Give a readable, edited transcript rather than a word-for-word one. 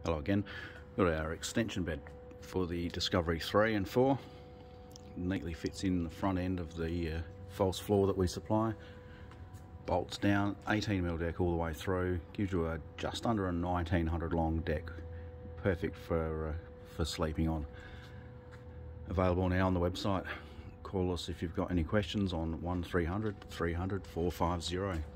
Hello again. Got our extension bed for the Discovery 3 and 4. Neatly fits in the front end of the false floor that we supply. Bolts down, 18mm deck all the way through. Gives you a just under a 1900 long deck. Perfect for sleeping on. Available now on the website. Call us if you've got any questions on 1300 300 450.